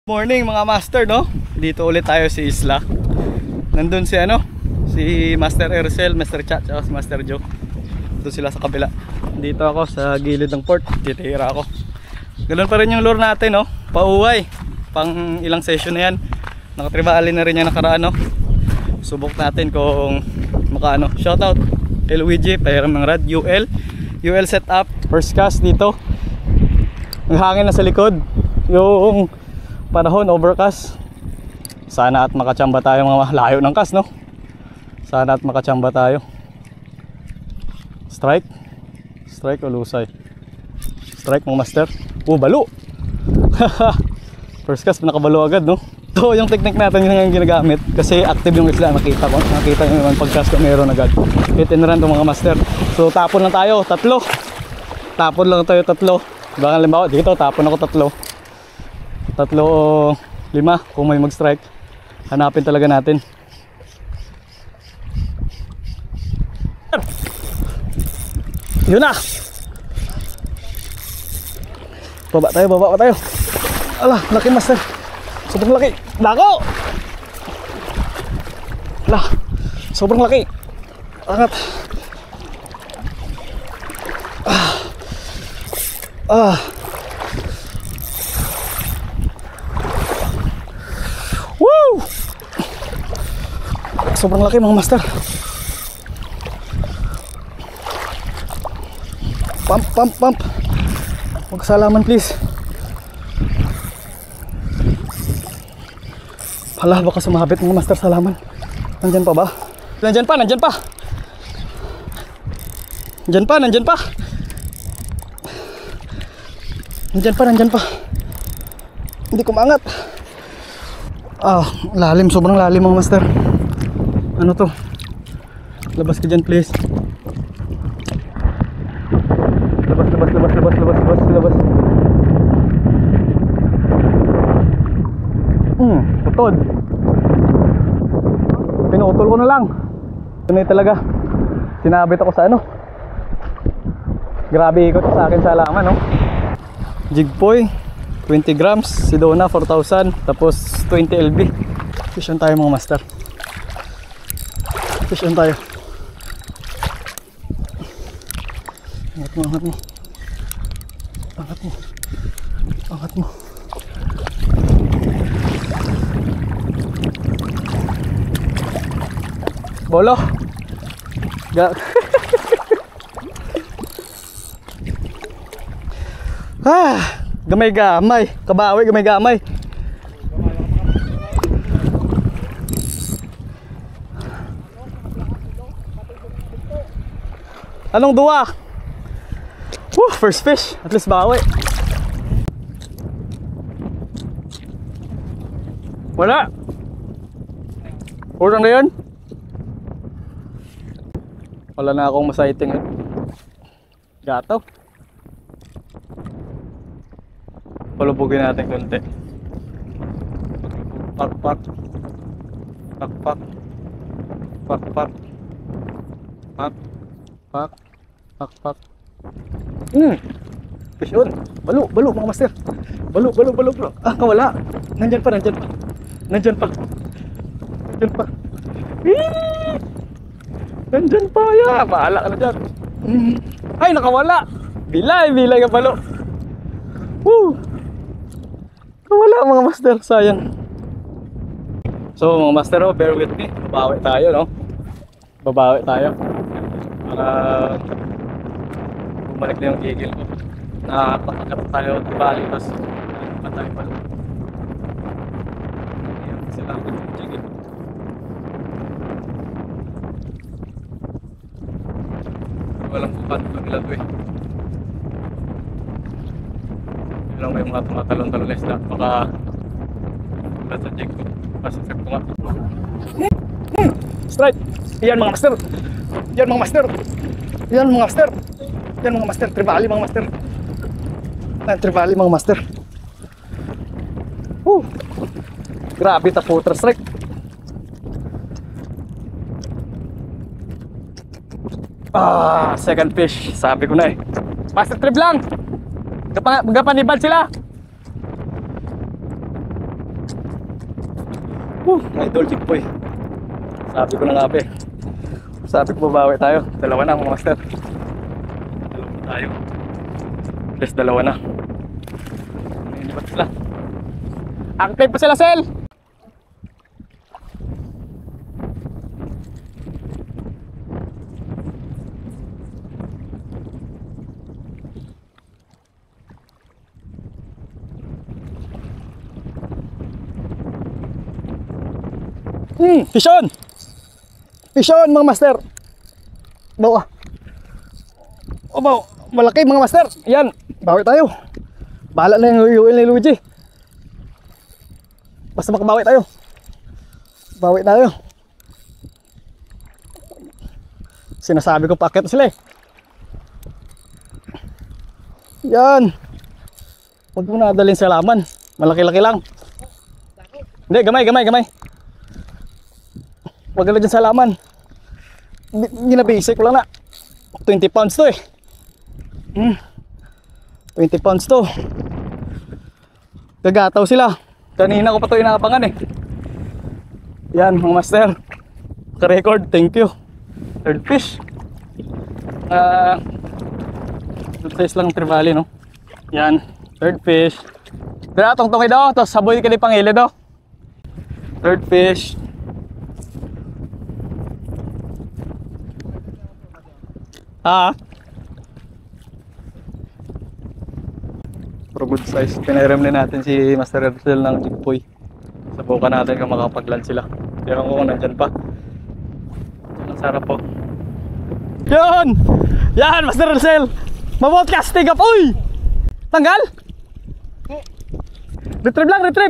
Morning mga master, no? Dito ulit tayo si Isla. Nandun si si Master Ercel, Master Chat, at si Master Joe. Doon sila sa kabila. Dito ako sa gilid ng port. Titira ako. Ganun pa rin yung lure natin, no? Pauway. Pang ilang session na yan. Nakatribali na rin yan nakaraan, no? Subok natin kung makaano. Shoutout kay Luigi, pahiram ng rad. UL setup. First cast dito. Ang hangin na sa likod. Yung panahon overcast. Sana at makachamba tayo, mga layo ng cast, no? Sana at makachamba tayo. Strike o lusay? Strike mga master. Balo. First cast nakabalo agad, no? So yung technique natin yung ginagamit kasi active yung isla. Nakita nyo naman pag cast ko meron agad. Hit and run to mga master. So tapon lang tayo, tatlo. Baka limbawa dito tapon ako tatlo o 5 kung may mag-strike. Hanapin talaga natin. Yun na. Baba tayo. Ala, laki master. Sobrang laki. Dako. Ala, sobrang laki. Angat. Sobrang laki mga master. Pump. Huwag salaman please. Hala, baka sumabit mga master salaman. Nandyan pa ba? Nandyan pa. Nandyan pa. Hindi kumangat. Lalim, sobrang lalim mga master. Ano to? Labas ka dyan please. Labas. Putod. Pinutol ko na lang. Tunay talaga. Sinabit ako sa Grabe ikot sa akin sa alaman, no? Jigpoy 20 grams, Sidona 4,000, tapos 20 LB. Fishon tayo mga master. Fishon tayo. Angat mo. Bolo. Gamay. Kabawi, gamay. Anong duwa? First fish. At least bawi. Wala. Urang na yun. Wala na akong masighting. Gataw. Palubugin natin konti. Pak. Fish on. Balo mga master. Balo. Kawala. Nandyan pa. Nandyan pa ya. Bahala ka na dyan. Ay, nakawala. Bilay ka balo. Kawala mga master, sayang. So mga master, bear with me. Babawi tayo, no? Para bumalik na yung gigil ko. Nakakatakat tayo di bali, tapos patay pa lang. Ayan sila ang gigil. Walang bukan ito nila to eh. Lang may mga tumatalon-talon na isda. Baka sa jig ko. Pasasag ko nga. Strike! Yan mga master. Tribali mga master. Grabe ta putra strike. Second fish. Sabi ko na eh. Master trip lang. Gapanibad sila. Idol Chickpoy. Sabi ko na nga pe. Sabi ko babawi tayo. Dalawa na mga master. Dalawa na tayo. Plus dalawa na. Nilipat sila. Active pa sila, Sel! Fish on! Fish on mga master! Bawa! O bawa! Malaki mga master! Yan! Bawi tayo! Bahala na yung UL ni Luigi! Basta makabawi tayo! Bawi tayo! Sinasabi ko paket sila eh! Yan! Huwag mo nadalhin sa laman! Malaki-laki lang! Hindi, gamay! Wag na dyan sa laman. Ginabasic ko lang na 20 pounds to eh. 20 pounds to. Gagataw sila. Kanina ko pa to inaabangan eh. Yan mga master. Ka-record, thank you. Third fish. Good size lang trevally no. Yan, third fish. Dara tong-tong daw, tapos saboy ka ni pangilid daw. Third fish. Pero good size. Pinairam din natin si Master Ersel ng Chickpoy. Sabukan natin kung makapag-land sila. Pero kung nandyan pa. Ang sarap po. Yan! Yan Master Ersel! Mabodcasting up! Uy! Tanggal! Retrieve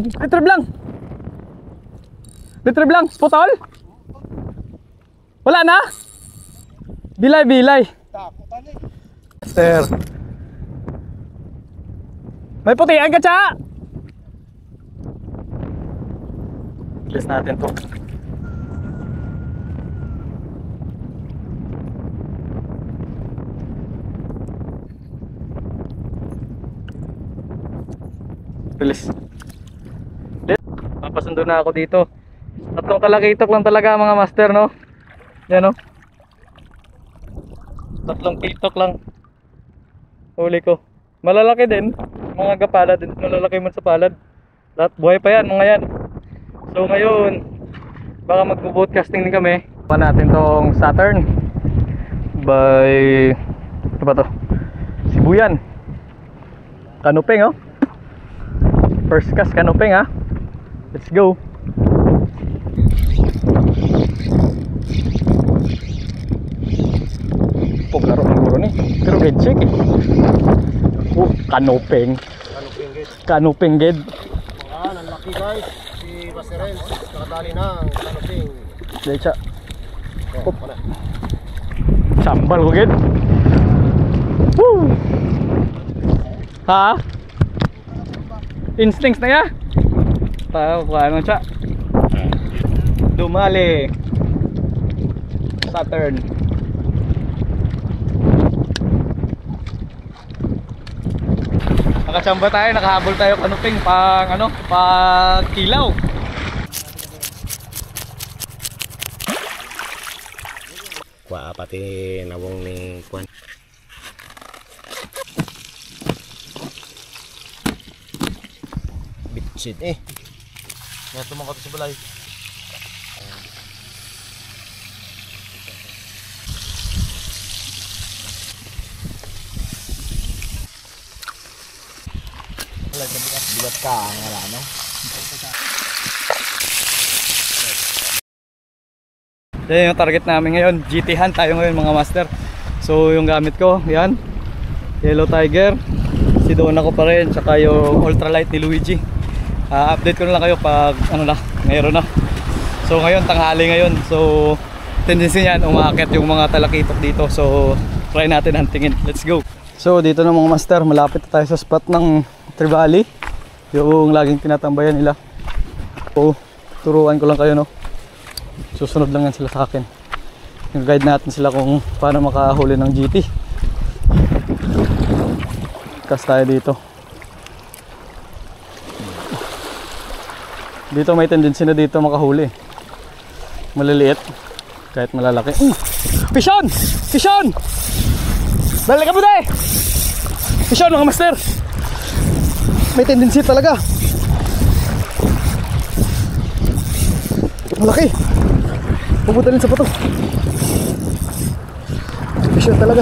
lang! Spotol? Wala na? Bilay! Master. May putian ka, Cha! Release natin to. Release. Papasundo na ako dito. Tatlong kalakitok lang talaga mga master, no? Yan, no? Tatlong kitok lang huli ko. Malalaki din, mga gapalad din, malalaki man sa palad. Lahat buhay pa yan, mga yan. So ngayon, baka magbo-broadcasting din kami. Pa natin tong Saturn by ano ba to? Sibuyan. Kanuping oh. First cast kanuping ha. Let's go. Laro ng guro ni pero head check eh. Kanuping ged. Nalaki guys si Baserel nakadali ng kanuping. Decha. Sambal ko ged. Woo! Ha? Instincts na ya? Tao paano cha? Dumali. Saturn. Nakachamba tayo, nakahabol tayo kanuping pang ano, pang kilaw. Kwa pati nawong ni kwan. Bitchit eh. Nga tumangkat sa balay. Bigat ka ang wala no? Yan yung target namin ngayon. GT hunt tayo ngayon mga master. So yung gamit ko, yan Yellow Tiger. Si Dona ko pa rin. Tsaka yung ultralight ni Luigi. Update ko na lang kayo pag ano na, ngayon na. So ngayon, tanghali ngayon. So tendency niyan, umaakit yung mga talakitok dito. So try natin huntingin. Let's go. So dito na mga master, malapit na tayo sa spot ng Trevally. Yung laging tinatambayan nila. So turuan ko lang kayo no. Susunod lang yan sila sa akin. Yung guide natin sila kung paano makahuli ng GT. Cast tayo dito. Dito may tendency na dito makahuli. Maliliit. Kahit malalaki. Pishon! Pishon! Dali ka po tayo! Pishon mga master! May tendency talaga. Malaki. Pupuntalin sa bato. Pishon talaga.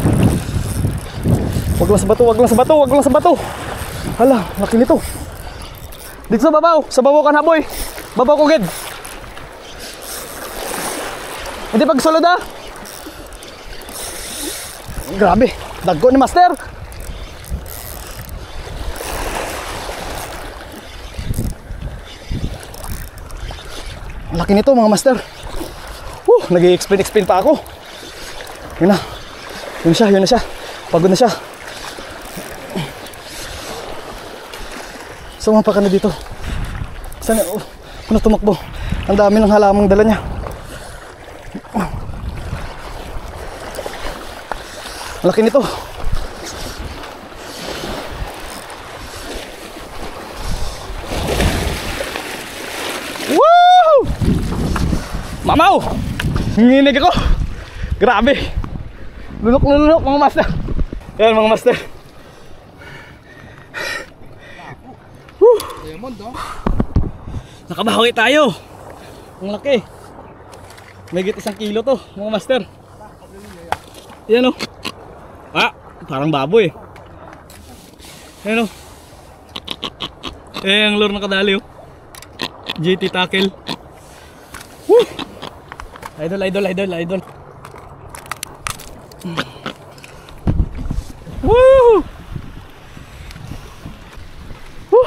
Wag lang sa bato, wag lang sa bato, wag lang sa bato. Hala, laki nito. Dito sa babaw kan haboy. Babaw ko gid. Hindi pagsulod ah. Grabe, dagko ni master. Laki nito mga master. Nag-i-explain pa ako. Yun na. Yun na siya. Pagod na siya. Sumapa ka na dito. Sana, ano tumakbo? Ang dami ng halamang dala niya. Laki nito. Woo! Mamaw! Nginig ako. Grabe. Lunok mga master. Yan mga master. Nakabawi tayo. Ang laki. May git 1 kilo to mga master. Yan o. Parang baboy. Yan o. Ang lure nakadali o. GT tackle. Woo! Idol. Woo! Woo!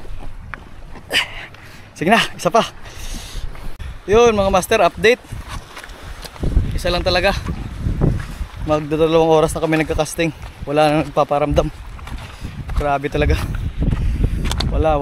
Sige na, isa pa. Yun mga master, update. Isa lang talaga. Magdadalawang oras na kami nagka-casting. Wala na nagpaparamdam. Grabe talaga. Wala.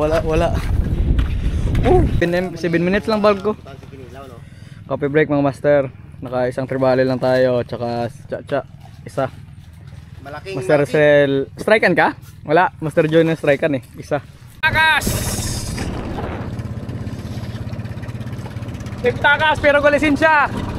7 minutes lang bulb ko. Coffee break mga master. Naka isang tribali lang tayo. Tsaka cha isa. Master Cell. Strikean ka? Wala. Master Joy na strikean eh. Isa. Takas! Takas pero ko lisensya.